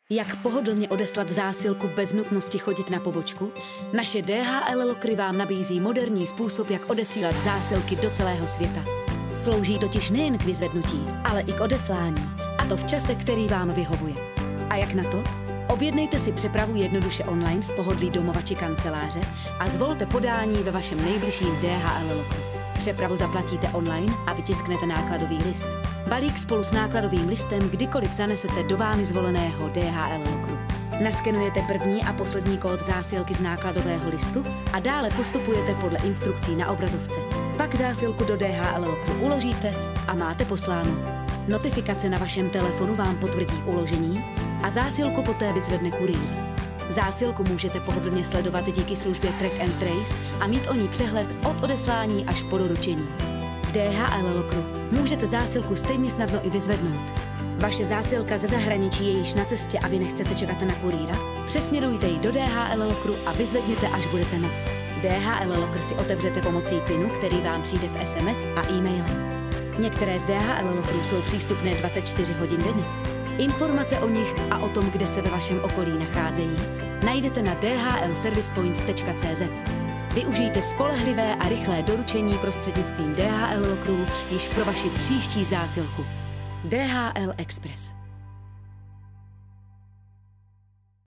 Jak pohodlně odeslat zásilku bez nutnosti chodit na pobočku? Naše DHL Lokry vám nabízí moderní způsob, jak odesílat zásilky do celého světa. Slouží totiž nejen k vyzvednutí, ale i k odeslání. A to v čase, který vám vyhovuje. A jak na to? Objednejte si přepravu jednoduše online z pohodlí domova či kanceláře a zvolte podání ve vašem nejbližším DHL Lokru. Přepravu zaplatíte online a vytisknete nákladový list. Balík spolu s nákladovým listem kdykoliv zanesete do vámi zvoleného DHL Lokru. Naskenujete první a poslední kód zásilky z nákladového listu a dále postupujete podle instrukcí na obrazovce. Pak zásilku do DHL Lokru uložíte a máte posláno. Notifikace na vašem telefonu vám potvrdí uložení a zásilku poté vyzvedne kurýr. Zásilku můžete pohodlně sledovat díky službě Track and Trace a mít o ní přehled od odeslání až po doručení. V DHL Lokru můžete zásilku stejně snadno i vyzvednout. Vaše zásilka ze zahraničí je již na cestě a vy nechcete čekat na kurýra? Přesměrujte ji do DHL Lokru a vyzvedněte, až budete moct. DHL Lokr si otevřete pomocí PINu, který vám přijde v SMS a e-mailem. Některé z DHL Lokrů jsou přístupné 24 hodin denně. Informace o nich a o tom, kde se ve vašem okolí nacházejí, najdete na dhlservicepoint.cz. Využijte spolehlivé a rychlé doručení prostřednictvím DHL Lokrů již pro vaši příští zásilku. DHL Express.